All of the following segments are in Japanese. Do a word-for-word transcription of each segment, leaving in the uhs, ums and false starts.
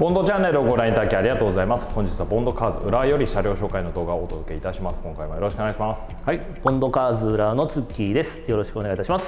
ボンドチャンネルをご覧いただきありがとうございます。本日はボンドカーズ浦和より車両紹介の動画をお届けいたします。今回もよろしくお願いします。 はい、ボンドカーズ浦和のツッキーです。よろしくお願いいたします。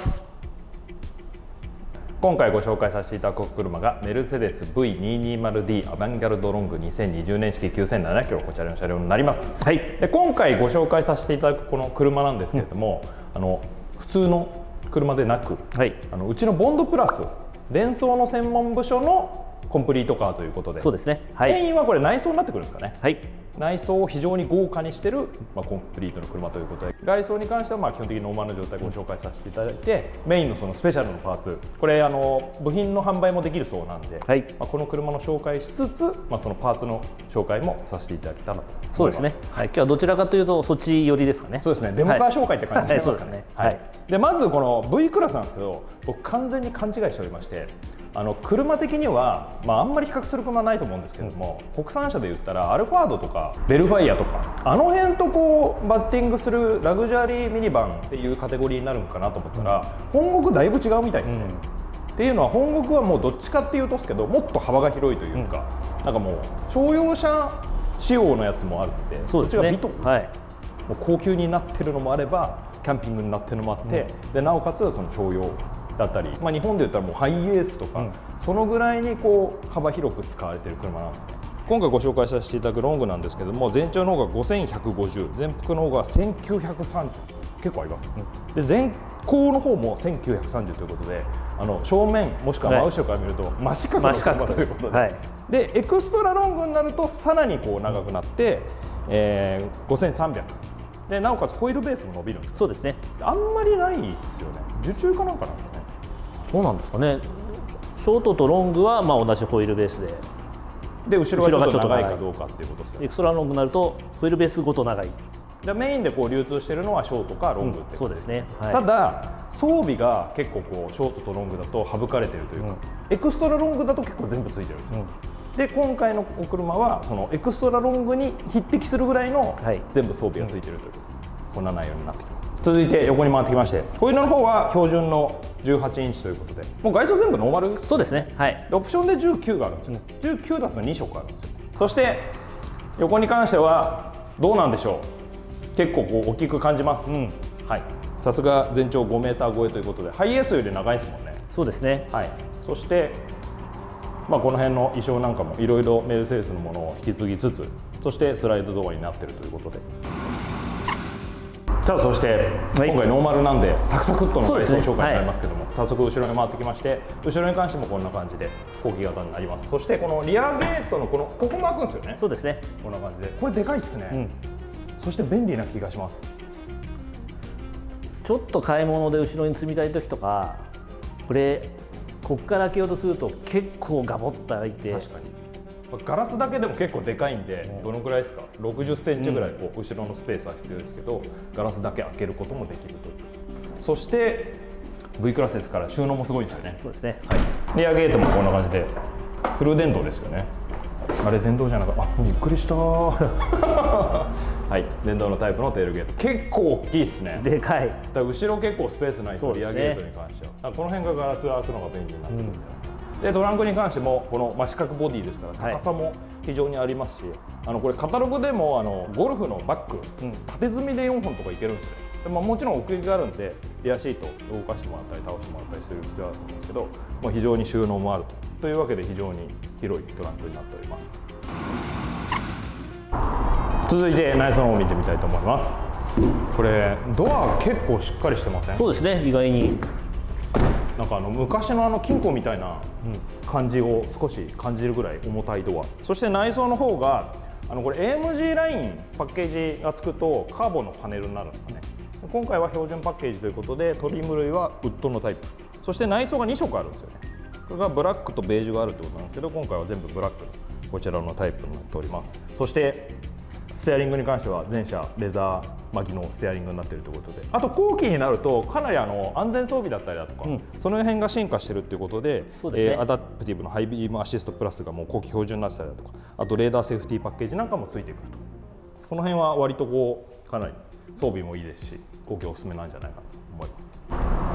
今回ご紹介させていただく車がメルセデス ブイにひゃくにじゅうディー アバンギャルドロングにせんにじゅうねん式きゅうせんななひゃくキロ、こちらの車両になります。はい、で今回ご紹介させていただくこの車なんですけれども、うん、あの普通の車でなく、はい、あのうちのボンドプラス電装の専門部署のコンプリートカーということで、 そうですね、はい、 メインはこれ内装になってくるんですかね。はい、内装を非常に豪華にしてる、まあ、コンプリートの車ということで、外装に関してはまあ基本的にノーマルな状態をご紹介させていただいて、メインのそのスペシャルのパーツ、これあの部品の販売もできるそうなんで、はい、まあこの車の紹介しつつ、まあ、そのパーツの紹介もさせていただけたらと思います。 そうですね、はい、今日はどちらかというとそっち寄りですかね。 そうですね、デモカー紹介って感じですかね。でまずこの V クラスなんですけど、僕完全に勘違いしておりまして、あの車的には、まあ、あんまり比較する車はないと思うんですけれども、うん、国産車で言ったらアルファードとかベルファイアとかあの辺とこうバッティングするラグジュアリーミニバンっていうカテゴリーになるのかなと思ったら、うん、本国だいぶ違うみたいですね。うん、っていうのは本国はもうどっちかっていうとですけど、もっと幅が広いというか、うん、なんかもう商用車仕様のやつもあるんで、 そうですね、 そっちがビトン、はい、もう高級になってるのもあればキャンピングになってるのもあって、うん、でなおかつその商用だったり、まあ、日本で言ったらもうハイエースとか、うん、そのぐらいにこう幅広く使われている車なんですね。今回ご紹介させていただくロングなんですけども、全長の方がごせんひゃくごじゅう、全幅の方がせんきゅうひゃくさんじゅう、結構あります、うん、で前後の方もせんきゅうひゃくさんじゅうということで、あの正面もしくは真後ろから見ると真四角の車ということで、はい、でエクストラロングになるとさらにこう長くなって、えー、ごせんさんびゃくで、なおかつホイールベースも伸びるんです。 そうですね、 あんまりないですよね。受注かなんかなんですかね。 そうなんですかね。ショートとロングはまあ同じホイールベースで、 で後ろがちょっと長いかどうかっていうことですよね。 エクストラロングになるとホイールベースごと長い。 でメインでこう流通しているのはショートかロングってこと、 うん、そうですね、はい、 ただ装備が結構こうショートとロングだと省かれているというか、うん、エクストラロングだと結構全部ついてるんですよ、うん、で今回のお車はそのエクストラロングに匹敵するぐらいの全部装備がついているということです、うん、こんな内容になってきます。続いて横に回ってきまして、ホイールの方は標準のじゅうはちインチということで、もう外装全部ノーマル。そうですね、はい、でオプションでじゅうきゅうがあるんですよ、うん、じゅうきゅうだとに色あるんですよ。そして横に関してはどうなんでしょう、結構こう大きく感じます、うん、はい、さすが全長ごメーター超えということでハイエースより長いですもんね。そうですね、はい、そして、まあ、この辺の衣装なんかもいろいろメルセデスのものを引き継ぎつつ、そしてスライドドアになっているということで、さあそして、はい、今回ノーマルなんでサクサクっとの外装紹介になりますけども、はい、早速後ろに回ってきまして、後ろに関してもこんな感じで後期型になります。そしてこのリアゲートのこのここも開くんですよね。そうですね、こんな感じで、これでかいっすね、うん、そして便利な気がします。 ちょっと買い物で後ろに積みたい時とか、これこっから開けようとすると結構ガボッと開いて、 確かにガラスだけでも結構でかいんで、どのくらいですか、ろくじゅっセンチぐらいこう後ろのスペースは必要ですけど、ガラスだけ開けることもできるという。そして V クラスですから収納もすごいんですよね。そうですね、はい、リアゲートもこんな感じでフル電動ですよね。あれ電動じゃなかった、あ、びっくりしたはい、電動のタイプのテールゲート、結構大きいですね。でかい。だから後ろ結構スペースないと、リアゲートに関しては、この辺がガラスが開くのが便利になってるみたいな、うん、でトランクに関してもこの真四角ボディですから高さも非常にありますし、はい、あのこれカタログでもあのゴルフのバッグ、うん、縦積みでよんほんとかいけるんですよ。で、まあ、もちろん奥行きがあるんでリアシート動かしてもらったり倒してもらったりする必要があると思うんですけど、まあ、非常に収納もあるとというわけで非常に広いトランクになっております。続いて内装の方を見てみたいと思います。これドア結構しっかりしてません？そうですね、意外になんかあの昔のあの金庫みたいな感じを少し感じるぐらい重たいドア。そして内装の方があのこれ エーエムジー ラインパッケージがつくとカーボンのパネルになるんですかね。今回は標準パッケージということでトリム類はウッドのタイプ、そして内装がに色あるんですよね。これがブラックとベージュがあるってことなんですけど、今回は全部ブラックのこちらのタイプになっております。そしてステアリングに関しては全車レザー巻きのステアリングになっているということで、あと後期になるとかなりあの安全装備だったりだとか、うん、その辺が進化しているということで、そうですね、えー、アダプティブのハイビームアシストプラスがもう後期標準になってたりだとか、あとレーダーセーフティーパッケージなんかもついてくると、この辺は割とこうかなり装備もいいですし後期おすすめなんじゃないかと思います。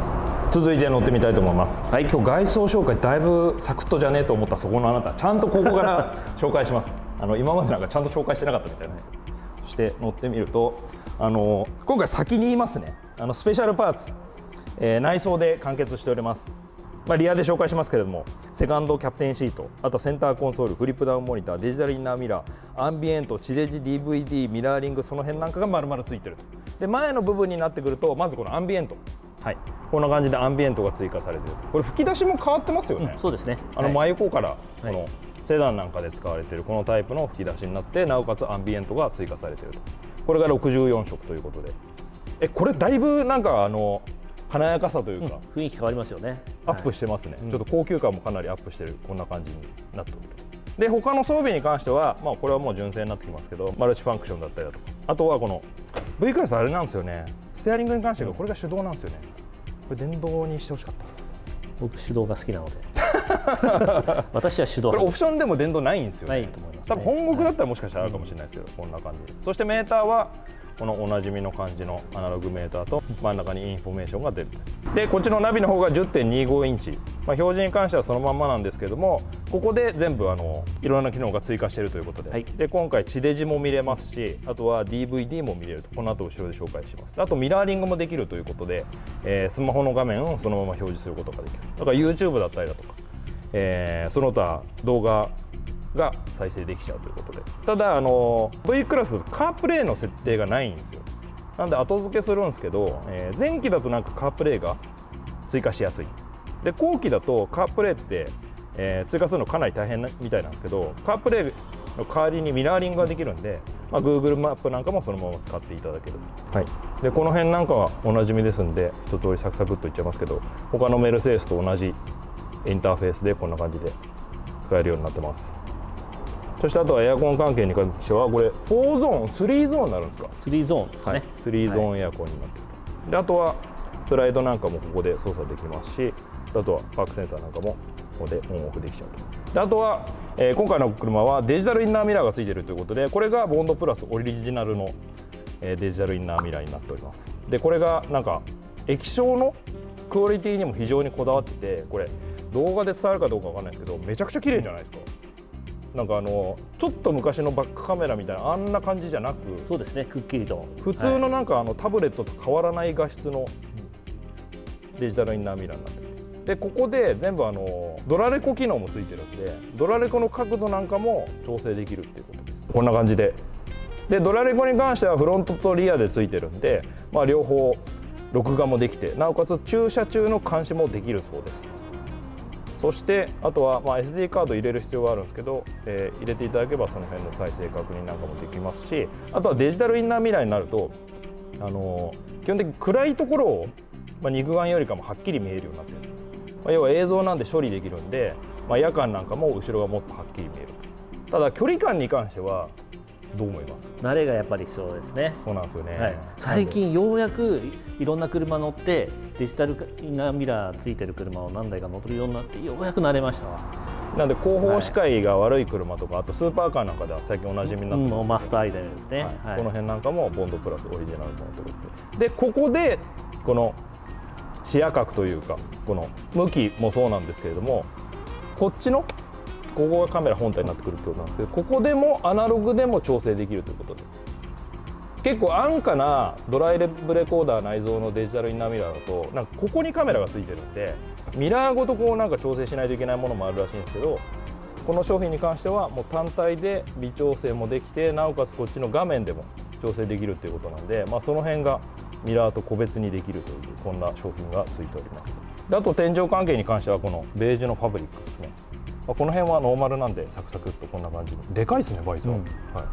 続いて乗ってみたいと思います。はい、今日外装紹介だいぶサクッとじゃねえと思ったそこのあなた、ちゃんとここから紹介します。あの今までなんかちゃんと紹介してなかったみたいなんですけど、そして乗ってみると、あの今回先に言いますね。あのスペシャルパーツ、えー、内装で完結しております。まあ、リアで紹介しますけれども、セカンドキャプテンシート、あとセンターコンソール、フリップダウンモニター、デジタルインナーミラー、アンビエント、地デジ ディーブイディー、ミラーリング、その辺なんかが丸々ついてると。で前の部分になってくると、まずこのアンビエント、はい、こんな感じでアンビエントが追加されている。これ吹き出しも変わってますよね。 うん、そうですね。 あの真横からこのセダンなんかで使われているこのタイプの吹き出しになって、なおかつアンビエントが追加されていると。これがろくじゅうよん色ということで、えこれだいぶなんかあの華やかさというか、 うん、雰囲気変わりますよね。 アップしてますね、はい、ちょっと高級感もかなりアップしてる、こんな感じになっておると。で他の装備に関しては、まあ、これはもう純正になってきますけど、マルチファンクションだったりだとか、あとはこの V クラスあれなんですよね、ステアリングに関してはこれが手動なんですよね。これ電動にしてほしかったです。 僕手動が好きなので私は手動。 これオプションでも電動ないんですよね。 ないと思いますね。 多分本国だったらもしかしたらあるかもしれないですけど、はい、こんな感じで。そしてメーターはこのおなじみの感じのアナログメーターと真ん中にインフォメーションが出ると。でこっちのナビの方が じゅってんにごインチ、まあ、表示に関してはそのまんまなんですけども、ここで全部あのいろんな機能が追加しているということで、はい、で今回地デジも見れますし、あとは ディーブイディー も見れると。この後後ろで紹介します。あとミラーリングもできるということで、えー、スマホの画面をそのまま表示することができる。だから YouTube だったりだとか、えー、その他動画が再生できちゃうということで、ただあの V クラスだとカープレイの設定がないんですよ。なんで後付けするんですけど、えー、前期だとなんかカープレイが追加しやすい。で後期だとカープレイって、えー、追加するのかなり大変なみたいなんですけど、カープレイの代わりにミラーリングができるんで、まあ、Google マップなんかもそのまま使っていただける。はい、でこの辺なんかはおなじみですんで、一通りサクサクっといっちゃいますけど、他のメルセデスと同じインターフェースでこんな感じで使えるようになってます。そしてあとはエアコン関係に関しては、これよんゾーン、さんゾーンになるんですか。 さんゾーンですかね。 はい、さんゾーンエアコンになっていると。であとはスライドなんかもここで操作できますし、あとはパークセンサーなんかもここでオンオフできちゃうと。であとは、えー、今回の車はデジタルインナーミラーがついているということで、これがボンドプラスオリジナルの、えー、デジタルインナーミラーになっております。でこれがなんか液晶のクオリティにも非常にこだわってて、これ動画で伝わるかどうかわかんないですけど、めちゃくちゃ綺麗じゃないですか。なんかあのちょっと昔のバックカメラみたいなあんな感じじゃなく、 そうですね、くっきりと普通のなんかあのタブレットと変わらない画質のデジタルインナーミラーになってる。でここで全部あのドラレコ機能もついてるんで、ドラレコの角度なんかも調整できるっていうことです。こんな感じで。でドラレコに関してはフロントとリアでついてるんで、まあ、両方録画もできて、なおかつ駐車中の監視もできるそうです。そしてあとはまあ エスディー カード入れる必要があるんですけど、えー、入れていただけばその辺の再生確認なんかもできますし、あとはデジタルインナーミラーになると、あのー、基本的に暗いところを、まあ、肉眼よりかもはっきり見えるようになっている。まあ、要は映像なんで処理できるんで、まあ、夜間なんかも後ろがもっとはっきり見えると。ただ距離感に関してはどう思います？ 慣れがやっぱり必要ですね。 そうなんですよね、 はい、最近ようやくいろんな車乗ってデジタルインナーミラーついてる車を何台か乗るようになって、ようやく慣れましたわ。 なんで後方視界が悪い車とか、あとスーパーカーなんかでは最近おなじみになってます、 うん、マストアイテムですね、 はいはい、この辺なんかもボンドプラスオリジナルのところで、でここでこの視野角というか、この向きもそうなんですけれども、こっちのここがカメラ本体になってくるってことなんですけど、ここでもアナログでも調整できるということで、結構安価なドライブレコーダー内蔵のデジタルインナーミラーだと、なんかここにカメラがついてるんで、ミラーごとこうなんか調整しないといけないものもあるらしいんですけど、この商品に関してはもう単体で微調整もできて、なおかつこっちの画面でも調整できるっていうことなんで、まあ、その辺がミラーと個別にできるというこんな商品がついております。であと天井関係に関してはこのベージュのファブリックですね。まあ、この辺はノーマルなんでサクサクっとこんな感じにでかいですね、バイザー、うん、はい、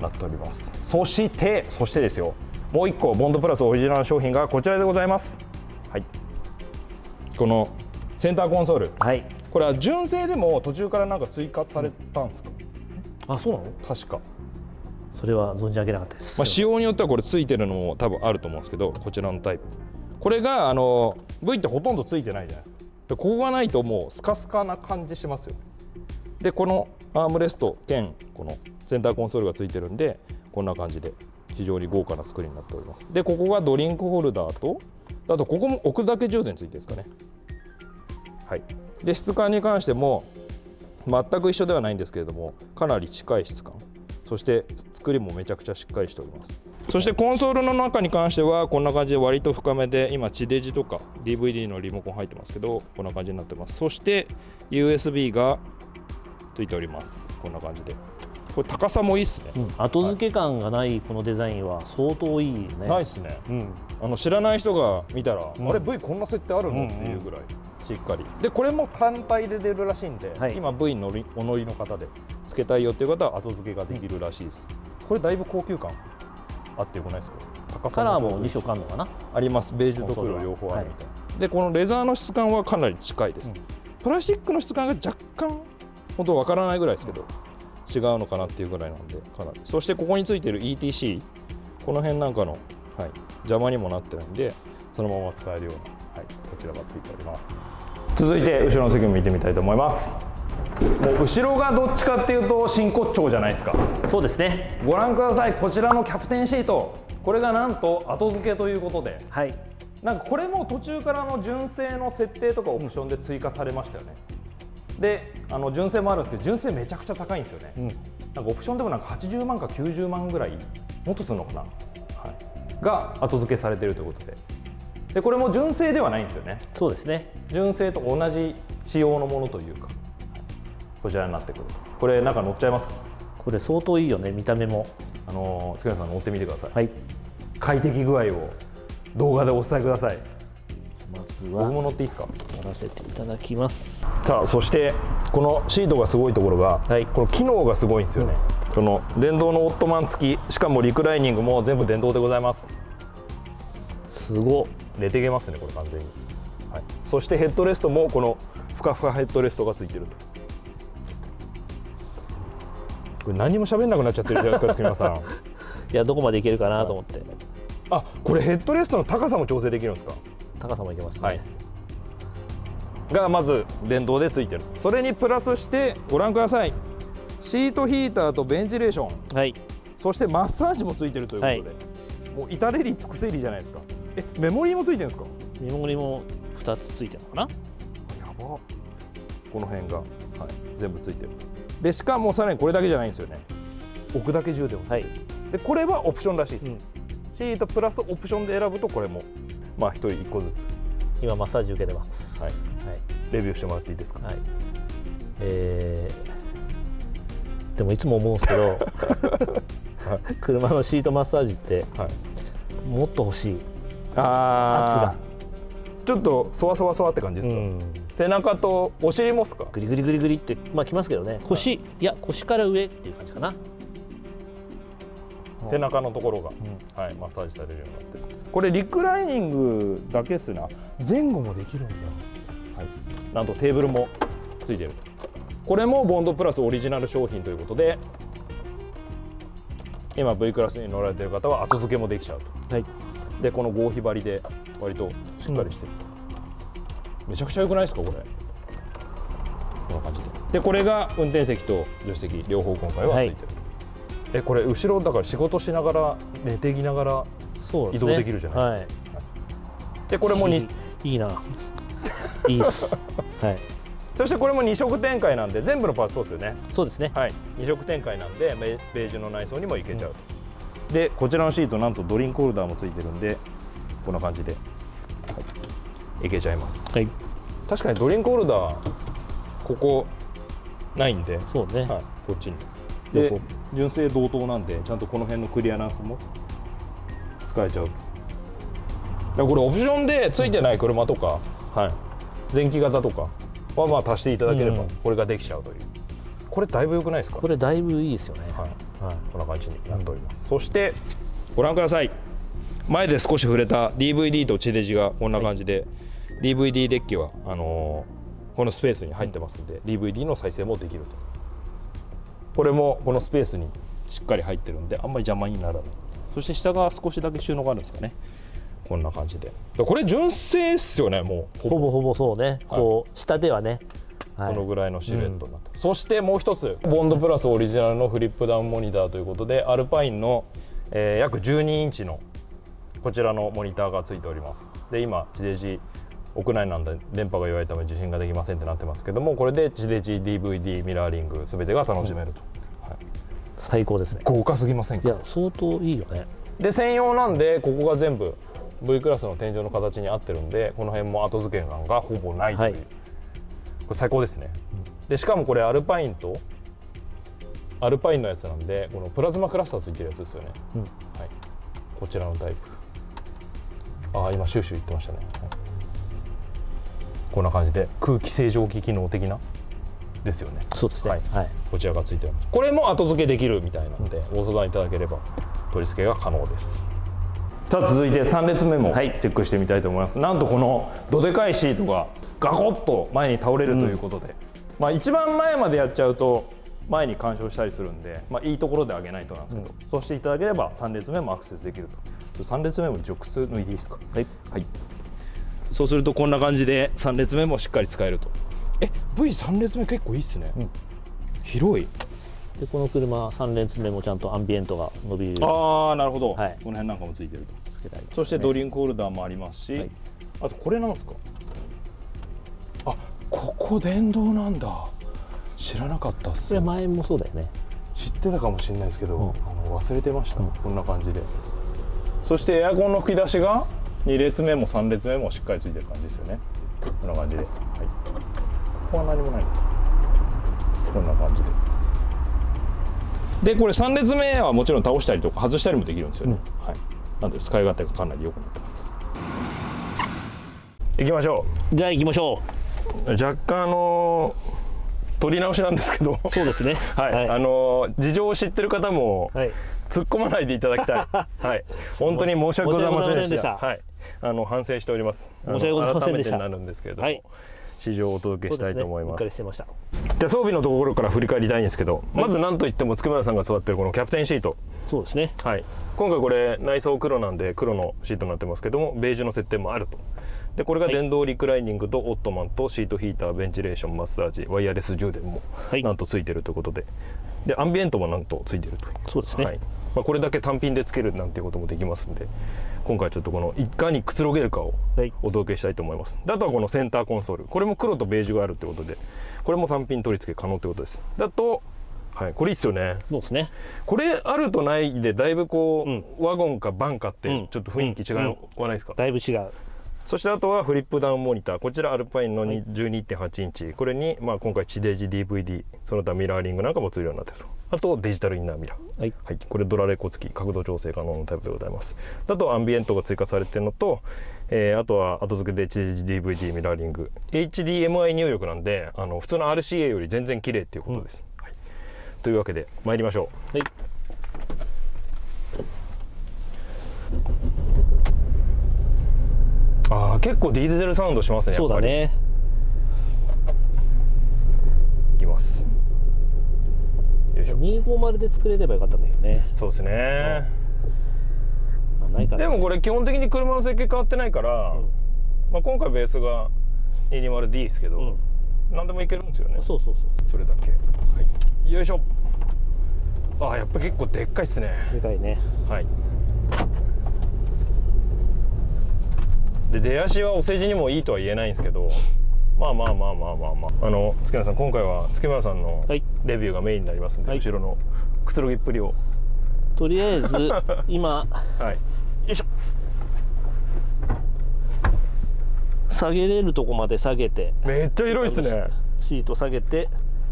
なっております。そしてそしてですよ、もういっこボンドプラスオリジナルの商品がこちらでございます。はい、このセンターコンソール、はい、これは純正でも途中からなんか追加されたんですか？ うん、あ、そうなの？ 確かそれは存じ上げなかったです。 まあ仕様によってはこれついてるのも多分あると思うんですけど、こちらのタイプ、これがあの V ってほとんどついてないじゃないですか。でここがないともうスカスカな感じしますよね。でこのアームレスト兼このセンターコンソールがついてるんで、こんな感じで非常に豪華な作りになっております。でここがドリンクホルダーとあとここも置くだけ充電ついてるんですかね。はい、で質感に関しても全く一緒ではないんですけれども、かなり近い質感、そして作りもめちゃくちゃしっかりしております。そしてコンソールの中に関してはこんな感じで割と深めで、今地デジとか ディーブイディー のリモコン入ってますけど、こんな感じになってます。そして ユーエスビー がついております。こんな感じで、これ高さもいいですね、うん、 後付け感がないこのデザインは相当いいよね。 ないですね、うん、あの知らない人が見たら、うん、あれ V こんな設定あるの、うん、っていうぐらいしっかりで、これも単体で出るらしいんで、はい、今 V のお乗りの方でつけたいよっていう方は後付けができるらしいです、うん、これだいぶ高級感あってよくないですか。高さカラーもに色あるのかな。 あります。ベージュと黒両方あるみたいな、はい、でこのレザーの質感はかなり近いです、うん、プラスチックの質感が若干本当わからないぐらいですけど、違うのかなっていうぐらいなんでかなり。そしてここについてる イーティーシー、 この辺なんかの、はい、邪魔にもなってないんでそのまま使えるような、はい、こちらがついております。続いて後ろの席も見てみたいと思います。もう後ろがどっちかっていうと真骨頂じゃないですか。 そうですね。 ご覧ください。こちらのキャプテンシート、これがなんと後付けということで、 はい、 なんかこれも途中からの純正の設定とかオプションで追加されましたよね。であの純正もあるんですけど、純正めちゃくちゃ高いんですよね、うん、なんかオプションでもなんかはちじゅうまんかきゅうじゅうまんぐらいもっとするのかな、はい、が後付けされているということで、でこれも純正ではないんですよね。 そうですね。 純正と同じ仕様のものというか、はい、こちらになってくると。これ中乗っちゃいますか。 これ相当いいよね、見た目も。 あのー、塚根さん乗ってみてください、 はい、 快適具合を動画でお伝えください。 まずは僕も乗っていいですか。 乗らせていただきます。 さあそしてこのシートがすごいところが、はい、この機能がすごいんですよね、うん、この電動のオットマン付き、しかもリクライニングも全部電動でございます。 すごっ、 寝てけますねこれ完全に、はい、そしてヘッドレストもこのふかふかヘッドレストが付いてると。これ何も喋んなくなっちゃってるじゃないですか月村さん。 いやどこまでいけるかなと思って、 はい、あこれヘッドレストの高さも調整できるんですか。 高さもいけますね、はい、 がまず電動でついてる。それにプラスしてご覧ください、シートヒーターとベンチレーション、はい、そしてマッサージもついてるということで、はい、もう至れり尽くせりじゃないですか。えメモリーもついてるんですか。 メモリーもふたつついてるのかな。やば、この辺が、はい、全部ついてる。でしかもさらにこれだけじゃないんですよね。置くだけ充電をついてる、はい、でこれはオプションらしいです、うん、シートプラスオプションで選ぶとこれもまあひとりいっこずつ。今マッサージ受けてます、 はいはい、レビューしてもらっていいですか。はい、 えー、でもいつも思うんですけど、はい、車のシートマッサージって、はい、もっと欲しい。 あ圧がちょっとそわそわそわって感じですか、うん、背中とお尻もっすか。 グリグリグリグリってまあきますけどね。腰、はい、いや腰から上っていう感じかな。 背中のところが、うん、はい、マッサージされるようになってる。これリクライニングだけですな。前後もできるんだ、はい、なんとテーブルもついてる。これもボンドプラスオリジナル商品ということで、今 V クラスに乗られている方は後付けもできちゃうと、はい、でこの合皮張りで割としっかりしてる、うん、めちゃくちゃ良くないですかこれ。こんな感じで、でこれが運転席と助手席両方今回はついてる、はい。えこれ後ろだから仕事しながら寝てきながら移動できるじゃないですか。でこれもにいいないいっす、はい、 そしてこれもに色展開なんで全部のパーツそうですよね。 そうですね、 はい、に色展開なんでベージュの内装にもいけちゃうと、うん、でこちらのシートなんとドリンクホルダーもついてるんでこんな感じで、はい、いけちゃいます、はい、確かにドリンクホルダーここないんで、 そうね、はい、 こっちにで純正同等なんでちゃんとこの辺のクリアランスも使えちゃう。だからこれオプションでついてない車とか、うん、はい、前期型とかはまあ足していただければこれができちゃうという、うん、これだいぶ良くないですか。 これだいぶいいですよね、 はいはい、こんな感じになっております、うん、そしてご覧ください、前で少し触れた ディーブイディー と地デジがこんな感じで、はい、ディーブイディー デッキはあのー、このスペースに入ってますんで、うん、ディーブイディー の再生もできると。これもこのスペースにしっかり入ってるんであんまり邪魔にならない。そして下が少しだけ収納があるんですかね。こんな感じで、これ純正っすよね。もうほぼほぼそうね、はい、こう下ではね、 はい、そのぐらいのシルエットになって、うん、そしてもう一つボンドプラスオリジナルのフリップダウンモニターということで、アルパインの、えー、約じゅうにインチのこちらのモニターがついております。で今地デジ屋内なんで電波が弱いため受信ができませんってなってますけども、これで地デジ ディーブイディー ミラーリング全てが楽しめると、うんはい、 最高ですね。 豪華すぎませんか？ いや相当いいよね。で専用なんでここが全部 V クラスの天井の形に合ってるんで、この辺も後付け感がほぼないという、はい、これ最高ですね、うん、でしかもこれアルパインとアルパインのやつなんで、このプラズマクラスターついてるやつですよね、うんはい、こちらのタイプ。ああ今シューシュー言ってましたね、はい、こんな感じで空気清浄機機能的なですよね。 そうですね、はいはい、 こちらがついております。これも後付けできるみたいなので、うん、ご相談いただければ取り付けが可能です。さあ続いてさん列目もチェックしてみたいと思います、はい、なんとこのどでかいシートがガコッと前に倒れるということで、うんまあ、一番前までやっちゃうと前に干渉したりするんで、まあ、いいところで上げないとなんですけど、うん、そうしていただければさん列目もアクセスできると。さん列目も直通抜いていいですか？はい、はい、そうするとこんな感じでさん列目もしっかり使えると。え ブイさん 列目結構いいっすね、うん、広い。 でこの車さん列目もちゃんとアンビエントが伸びる。 ああなるほど、はい、この辺なんかもついてると。つけたいですね。そしてドリンクホルダーもありますし、はい、あとこれなんですか？あここ電動なんだ。知らなかったっす。 これ前もそうだよね。 知ってたかもしれないですけど、うん、あの忘れてました、うん、こんな感じで。そしてエアコンの吹き出しがに列目もさん列目もしっかりついてる感じですよね。こんな感じで、はい、ここは何もないこんな感じで。でこれさん列目はもちろん倒したりとか外したりもできるんですよね、うんはい、なので使い勝手がかなり良くなってます。行きましょう。じゃあ行きましょう。若干あのー取り直しなんですけど、 そうですね。 はい、はい、あの事情を知ってる方も突っ込まないでいただきたい。はい、本当に申し訳ございませんでした。はい、あの反省しております。 申し訳ございませんでした。 改めてになるんですけれども、はい、試乗をお届けしたいと思います。 そうですね、しっかりしてました。 じゃあ装備のところから振り返りたいんですけど、はい、まず何といっても月村さんが座ってるこのキャプテンシート。 そうですね。 はい。今回これ内装黒なんで黒のシートになってますけども、ベージュの設定もあると。でこれが電動リクライニングとオットマンとシートヒーター、ベンチレーション、マッサージ、ワイヤレス充電もなんとついてるということで、でアンビエントもなんとついてるという。 そうですね。はい、 まあ、これだけ単品でつけるなんていうこともできますんで、今回ちょっとこのいかにくつろげるかをお届けしたいと思います。であとはこのセンターコンソール、これも黒とベージュがあるってことで、これも単品取り付け可能ってことです。だとはい、これいいっすよね。 そうですね。 これあるとないでだいぶこう、うん、ワゴンかバンかってちょっと雰囲気違わないですか？ だいぶ違う。 そしてあとはフリップダウンモニター、こちらアルパインの じゅうにてんはちインチ、これにまあ今回地デジ ディーブイディー、その他ミラーリングなんかもついるようになってると。あとデジタルインナーミラー、はいはい、これドラレコ付き角度調整可能のタイプでございます。あとアンビエントが追加されてるのと、えー、あとは後付けで地デジ ディーブイディー ミラーリング エイチディーエムアイ 入力なんで、あの普通の アールシーエー より全然綺麗っていうことです、うんはい、というわけで参りましょう。はい、ああ結構ディーゼルサウンドしますね。 そうだね。 いきます。よいしょ。 にひゃくごじゅうで作れればよかったんだけどね。 そうですね、 うん、ないからね。 でもこれ基本的に車の設計変わってないから、うんまあ、今回ベースが にひゃくにじゅうディー ですけど、うん、何でもいけるんですよね。 そうそうそう。 それだけ、はい、よいしょ。ああやっぱ結構でっかいっすね。 でかいね。はい。 で出足はお世辞にもいいとは言えないんですけど、まあまあまあまあまあまああの月村さん、今回は月村さんのレビューがメインになりますんで、はい、後ろのくつろぎっぷりをとりあえず今はいよいしょ下げれるとこまで下げて、 めっちゃ広いですね。 シート下げて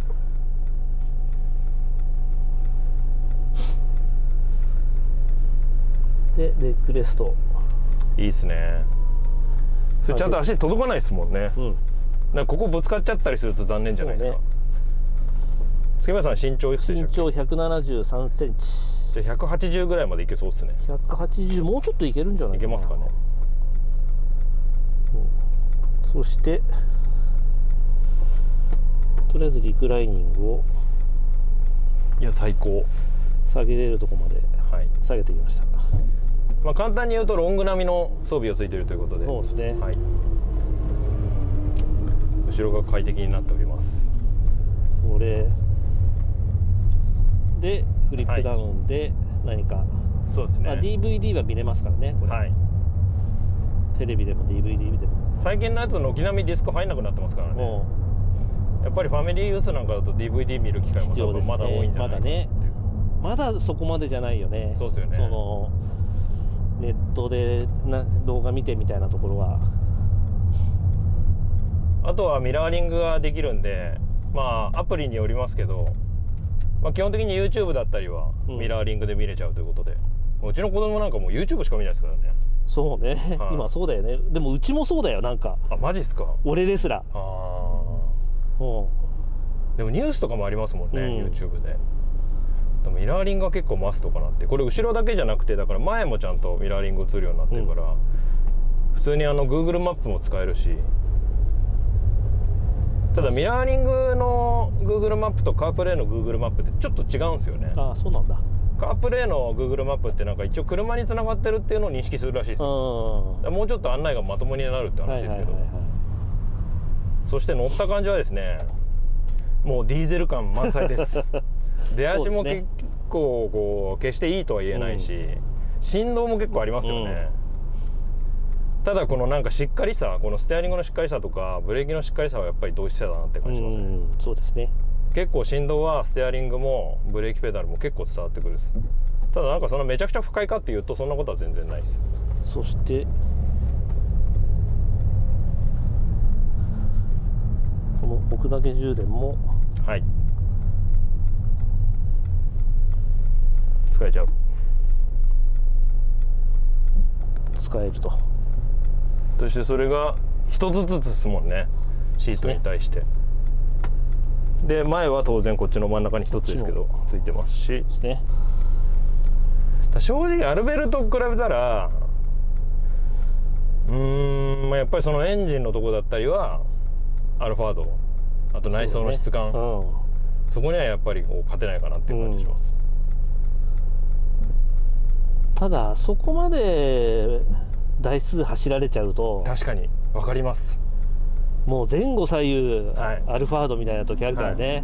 でレッグレストいいっすね。それちゃんと足届かないですもんね、うん、なんかここぶつかっちゃったりすると残念じゃないですか、ね、月村さん身長いくつでしょうか？ 身長ひゃくななじゅうさんセンチ。 じゃあひゃくはちじゅうぐらいまでいけそうですね。 ひゃくはちじゅうもうちょっといけるんじゃないかな。 いけますかね、 うん、そしてとりあえずリクライニングをいや最高下げれるとこまで下げてきました、はい。 まあ簡単に言うとロング並みの装備をついているということで、 そうですね、はい、 後ろが快適になっております。 これでフリップダウンで何かそうですね、 まあ、ディーブイディー は見れますからねこれ、はい、テレビでも ディーブイディー でも。 最近のやつ軒並みディスク入んなくなってますからね。やっぱりファミリーユースなんかだと ディーブイディー 見る機会も多分まだ多いんじゃないかなっていう。 まだそこまでじゃないよね。 そうですよね。 そのネットでな動画見てみたいなところは。 あとはミラーリングができるんで、まあアプリによりますけど、まあ、基本的に YouTube だったりはミラーリングで見れちゃうということで、うん、うちの子供なんかもう YouTube しか見ないですからね。 そうね、はい、今そうだよね。でもうちもそうだよ。なんかあ、マジっすか。 俺ですら。ああ、でもニュースとかもありますもんね、うん、YouTube で。でもミラーリングは結構マストかなって。これ後ろだけじゃなくて、だから前もちゃんとミラーリング映るようになってるから、うん、普通にあの Google マップも使えるし。ただミラーリングの Google マップとカープレイの Google マップってちょっと違うんですよね。 ああ、そうなんだ。 カープレイの Google マップってなんか一応車につながってるっていうのを認識するらしいですよ。もうちょっと案内がまともになるって話ですけど、そして乗った感じはですね、もうディーゼル感満載です出足も結構こう決していいとは言えないし、うん、振動も結構ありますよね、うん、ただこのなんかしっかりさ、このステアリングのしっかりさとかブレーキのしっかりさはやっぱり同質車だなって感じしますね、うん、 そうですね。 結構振動はステアリングもブレーキペダルも結構伝わってくるです。ただなんかそのめちゃくちゃ不快かっていうとそんなことは全然ないです。 そしてこの置くだけ充電もはい使えちゃう。 使えると。 そしてそれが一つずつですもんね、シートに対して。で前は当然こっちの真ん中に一つですけどついてますしですね。正直アルベルと比べたらうーん、まあ、やっぱりそのエンジンのとこだったりはアルファード、あと内装の質感 そ,、ねうん、そこにはやっぱりこう勝てないかなっていう感じします、 うん、ただそこまで台数走られちゃうと確かに分かります。 もう前後左右、はい、アルファードみたいな時あるからね、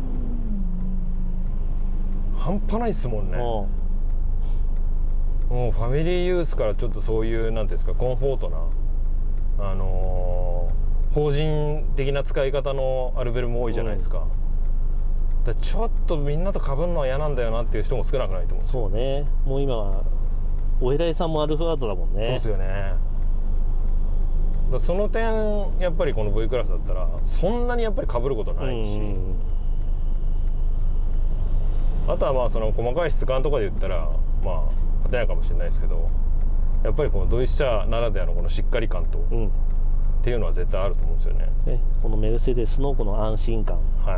はい、半端ないっすもんね。もうファミリーユースからちょっとそういうなんていうんですか、コンフォートなあのー、法人的な使い方のアルベルも多いじゃないですか、うん、だちょっとみんなと被るのは嫌なんだよなっていう人も少なくないと思うんですよ。 そうね、もう今はお偉いさんもアルファードだもんね。 そうですよね。だその点やっぱりこの V クラスだったらそんなにやっぱり被ることないし、あとはまあその細かい質感とかで言ったらまあ勝てないかもしれないですけど、やっぱりこのドイツ車ならではのこのしっかり感と、うん、っていうのは絶対あると思うんですよね。 ね、このメルセデスのこの安心感。 はい。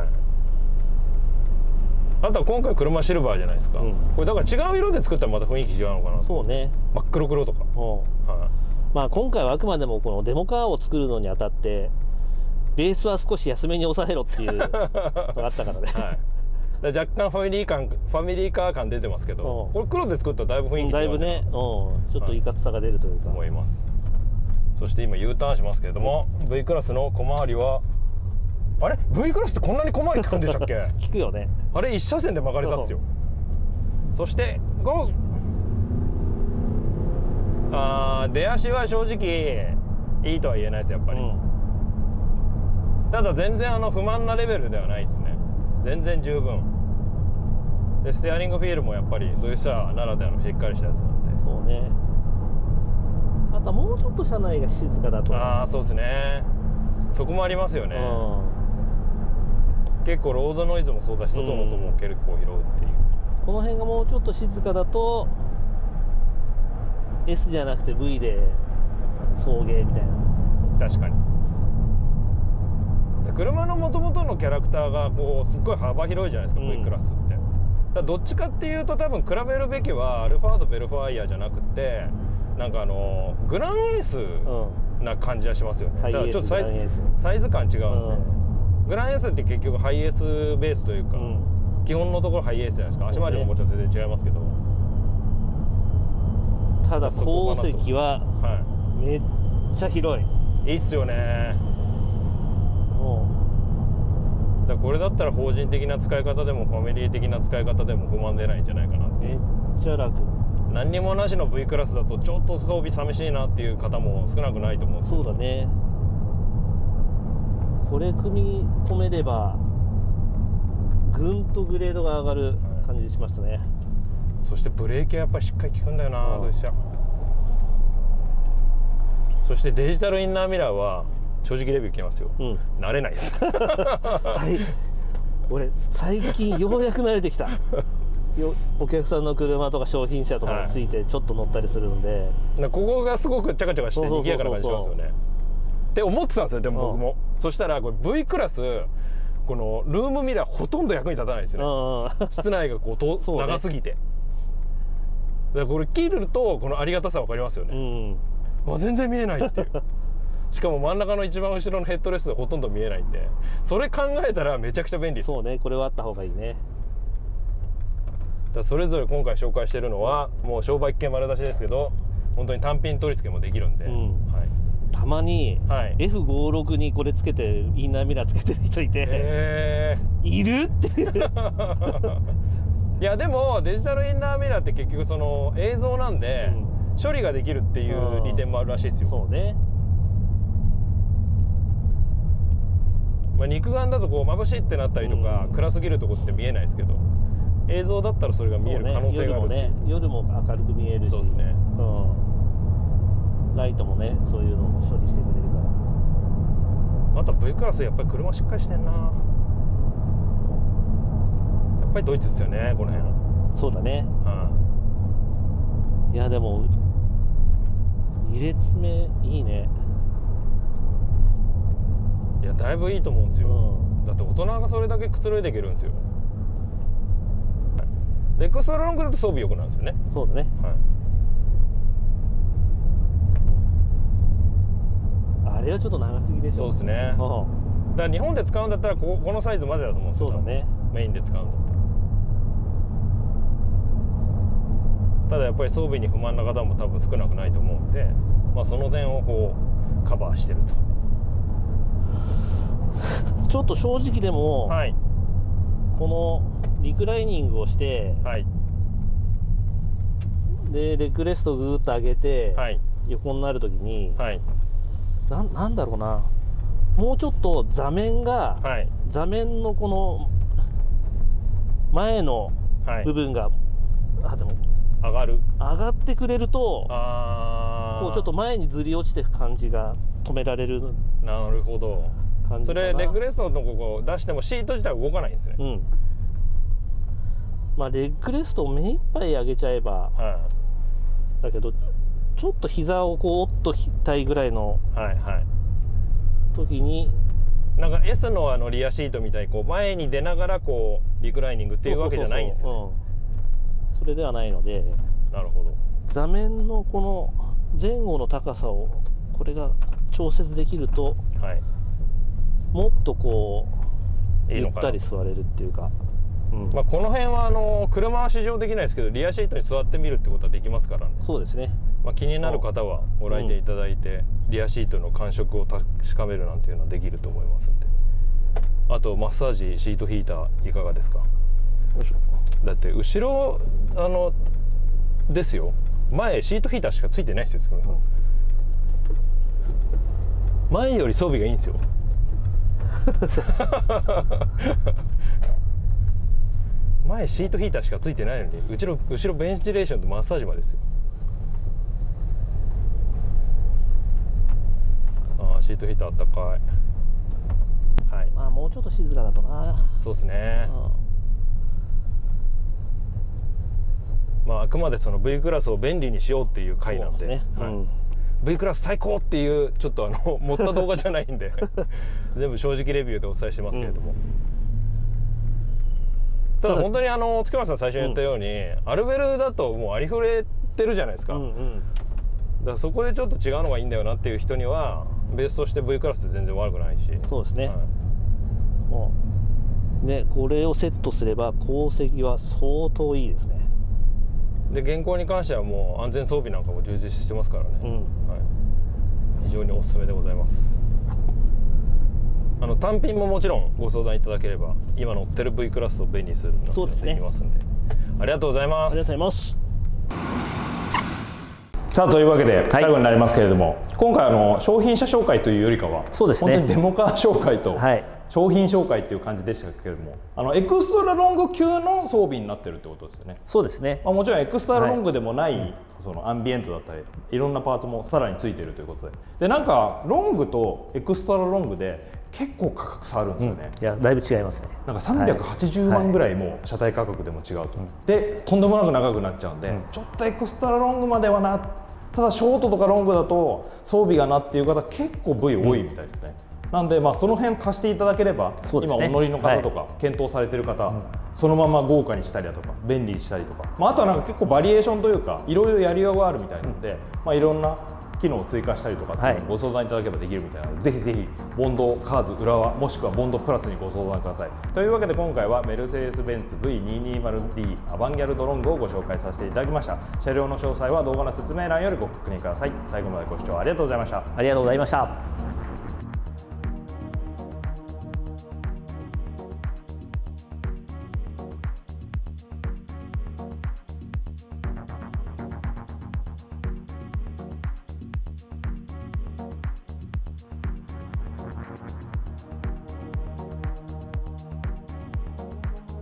あとは今回車シルバーじゃないですか、うん、これだから違う色で作ったらまた雰囲気違うのかなと。 そうね、 真っ黒黒とか、はい、 まあ今回はあくまでもこのデモカーを作るのにあたってベースは少し安めに抑えろっていうのがあったからね、はい、だ若干ファミリー感ファミリーカー感出てますけど、これ黒で作ったらだいぶ雰囲気違う、 だいぶね、うん、ちょっといかつさが出るというか、 はい、思います。そして今 U ターンしますけれども、うん、V クラスの小回りはあれ V クラスってこんなに小回り効くんでしたっけ効くよね。 あれ一車線で曲がれたっすよ。そしてゴー。あー、出足は正直いいとは言えないですやっぱり、うん、ただ全然あの不満なレベルではないですね。全然十分で、ステアリングフィールもやっぱりドイツ車ならではのしっかりしたやつなんで。 そうね、またもうちょっと車内が静かだと。 ああそうですね、そこもありますよね、うん、結構ロードノイズもそうだし外の音も結構拾うっていう、 うん、この辺がもうちょっと静かだと S じゃなくて V で送迎みたいな。 確かに車の元々のキャラクターがこうすっごい幅広いじゃないですか、うん、V クラスって。だどっちかっていうと多分比べるべきはアルファードベルファイアじゃなくてなんかあのグランエースな感じはしますよね、うん、だからちょっとサイ、サイズ感違うんで、うん、グランエースって結局ハイエースベースというか、うん、基本のところハイエースじゃないですか。足回りももちろん全然違いますけど、 ただ後席はめっちゃ広い、 いいっすよね。だこれだったら法人的な使い方でもファミリー的な使い方でも不満出ないんじゃないかなっていう。 めっちゃ楽。 何にもなしの V クラスだとちょっと装備寂しいなっていう方も少なくないと思うんですけど。 そうだね。これ組み込めればぐんとグレードが上がる感じしましたね、はい、 そしてブレーキはやっぱりしっかり効くんだよな、ドイツ車。そしてデジタルインナーミラーは正直レビューいきますよ、うん、慣れないです俺最近ようやく慣れてきたよ。お客さんの車とか商品車とかについてちょっと乗ったりするので、 はい、ここがすごくチャカチャカして賑やかな感じしますよねって思ってたんですよ。でも僕も、うん、そしたらこれ V クラスこのルームミラーほとんど役に立たないですよね。室内がこうとう、ね、長すぎて。だからこれ切るとこのありがたさ分かりますよね、うん、もう全然見えないっていうしかも真ん中の一番後ろのヘッドレストほとんど見えないんで、それ考えたらめちゃくちゃ便利です。 そうね、これはあった方がいいね。 だからそれぞれ今回紹介してるのはもう商売一見丸出しですけど本当に単品取り付けもできるんで、うん、はい、 たまに エフごじゅうろく にこれつけてインナーミラーつけてる人いて、えー、いるっていういやでもデジタルインナーミラーって結局その映像なんで、うん、処理ができるっていう利点もあるらしいですよ。 そうね。 まあ肉眼だとこう眩しいってなったりとか、うん、暗すぎるとこって見えないですけど、映像だったらそれが見える可能性がある、 ね、夜もね、夜も明るく見えるし、 そうですね、 うん、ライトもねそういうのを処理してくれるから。 あと V クラスやっぱり車しっかりしてんな。やっぱりドイツですよねこの辺。 そうだね、うん、いやでもに列目いいね。 いやだいぶいいと思うんですよ、うん、だって大人がそれだけくつろいでいけるんですよ。エクストラロングだと装備良くなるんですよね。 そうだね、はい、あれはちょっと長すぎでしょ。 そうですね、うん、だから日本で使うんだったらここのサイズまでだと思うんですよ。 そうだね、 メインで使うんだったら。ただやっぱり装備に不満な方も多分少なくないと思うんで、まあ、その点をこうカバーしてると。 ちょっと正直でも、 はい、 このリクライニングをして、はい、でレッグレストぐーっと上げて、はい、横になるときに、はい、な, なんだろうな、もうちょっと座面が、はい、座面のこの前の部分が、はい、あでも上がる上がってくれると、あこうちょっと前にずり落ちていく感じが止められる。 なるほど。それレッグレストのここ出してもシート自体は動かないんですね。うん、 まあレッグレストを目いっぱい上げちゃえば、はい、だけどちょっと膝をこう折っときたいぐらいの時に、 なんか エス のあのリアシートみたいにこう前に出ながらこうリクライニングっていうわけじゃないんですよ。 それではないので、 なるほど。 座面のこの前後の高さをこれが調節できると、はい、もっとこうゆったり座れるっていうか、 うん、まあこの辺はあの車は試乗できないですけどリアシートに座ってみるってことはできますからね。 そうですね、 まあ、気になる方はご来店いただいて、うん、リアシートの感触を確かめるなんていうのはできると思いますんで。あとマッサージシートヒーターいかがですか。だって後ろあのですよ、前シートヒーターしかついてないですよ、うん、前より装備がいいんですよ前シートヒーターしかついてないのに後ろ後ろベンチレーションとマッサージまでですよ。ああシートヒーターあったかい。はい、 まあもうちょっと静かだとな。 そうですね、うん、まああくまでその V クラスを便利にしようっていう回なんで、ね、はい、うん、V クラス最高っていうちょっとあの持った動画じゃないんで全部正直レビューでお伝えしてますけれども、うん、ただ本当にあの月松さん最初に言ったように、うん、アルベルだともうありふれてるじゃないですか、うん、うん、だからそこでちょっと違うのがいいんだよなっていう人にはベースとして V クラス全然悪くないし。 そうですね、はい、もうねこれをセットすれば後席は相当いいですね。 で現行に関してはもう安全装備なんかも充実してますからね、うん、はい、非常におすすめでございます。あの単品ももちろんご相談いただければ今乗ってる V クラスを便利にするのができますんで。ありがとうございます。 ありがとうございます。 さあというわけで最後になりますけれども、はい、今回あの商品車紹介というよりかはそうですね、 本当にデモカー紹介と、 はい、 商品紹介っていう感じでしたけれども、あのエクストラロング級の装備になってるってことですよね。 そうですね、 まあ、もちろんエクストラロングでもない、はい、そのアンビエントだったりいろんなパーツもさらについているということで、でなんかロングとエクストラロングで結構価格差あるんですよね、 うん、いやだいぶ違いますね。 なんかさんびゃくはちじゅうまんぐらいも車体価格でも違うと、はい、でとんでもなく長くなっちゃうんで、うん、ちょっとエクストラロングまではな、ただショートとかロングだと装備がなっていう方結構 V 多いみたいですね、うん、なんでまあその辺貸していただければ、ね、今お乗りの方とか検討されてる方、はい、そのまま豪華にしたりだとか便利にしたりとか、まあ、あとはなんか結構バリエーションというかいろいろやりようがあるみたいなので、うん、まあいろんな機能を追加したりとかっていうのをご相談いただければできるみたいなので、はい、ぜひぜひボンドカーズ浦和もしくはボンドプラスにご相談ください。というわけで今回はメルセデス・ベンツ ブイにひゃくにじゅうディー アバンギャルドロングをご紹介させていただきました。車両の詳細は動画の説明欄よりご確認ください。最後までご視聴ありがとうございました。 ありがとうございました。